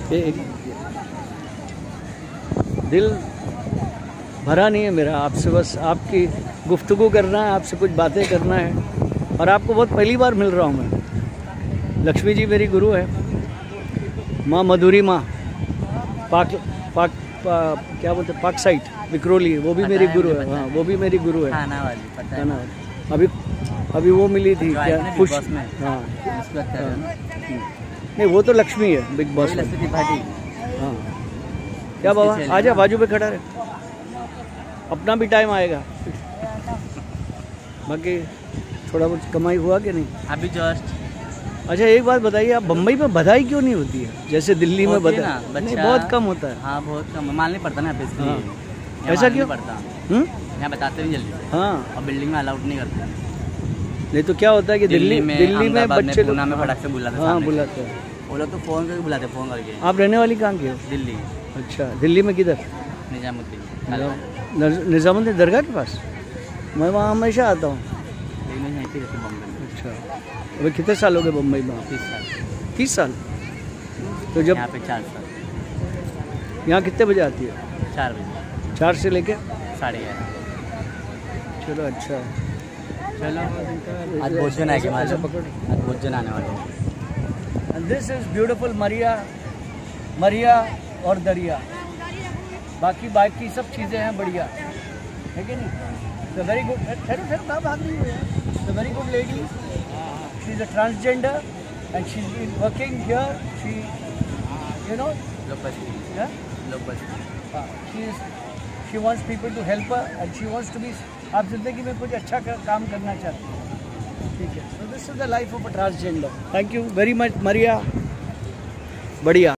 दिल भरा नहीं है मेरा आपसे, बस आपकी गुफ्तगू करना है, आपसे कुछ बातें करना है। और आपको बहुत पहली बार मिल रहा हूँ मैं। लक्ष्मी जी मेरी गुरु है, माँ मधुरी माँ क्या बोलते हैं पाक साइट विक्रोली, वो भी मेरी गुरु है। हाँ वो भी मेरी गुरु है। खाना वाली पता है ना। अभी वो मिली थी क्या खुश। हाँ नहीं वो तो लक्ष्मी है बिग बॉस में। हाँ क्या बाबा आजा बाजू पे खड़ा रहे, अपना भी टाइम आएगा। बाकी थोड़ा बहुत कमाई हुआ कि नहीं अभी जस्ट। अच्छा एक बात बताइए, आप बम्बई में बधाई क्यों नहीं होती है जैसे दिल्ली में बधाई? नहीं बहुत कम होता है। हाँ बहुत कम, माल नहीं पड़ता ना इसलिए। हाँ। ऐसा क्यों पड़ता? यहाँ बताते भी जल्दी से। हाँ और बिल्डिंग में अलाउड नहीं करते। नहीं तो क्या होता है कि दिल्ली में बच्चे लोग में फटाक से बुलाते। हाँ बुलाते हैं वो लोग तो फ़ोन करके बुलाते, फ़ोन करके। आप रहने वाली कहाँ की हो? दिल्ली। अच्छा दिल्ली में किधर? निज़ामुद्दीन दरगाह के पास। मैं वहाँ हमेशा आता हूँ। अच्छा अभी कितने साल हो गए बम्बई में? 30 साल। तो जब यहाँ पे 4 साल। यहाँ कितने बजे आती है? 4 बजे। 4 से लेके 11:30। चलो अच्छा, चलो आज भोजन आएगा, आज भोजन आने वाले हैं। दिस इज ब्यूटीफुल मरिया और दरिया, बाकी सब चीज़ें हैं बढ़िया है कि नहीं? The very good, the very good lady, she is a transgender and she is been working here, she you know she wants people to help her and she wants to be, आप जिंदगी में कुछ अच्छा काम करना चाहते हैं, ठीक है? So this is the life of a transgender. Thank you very much Maria, बढ़िया।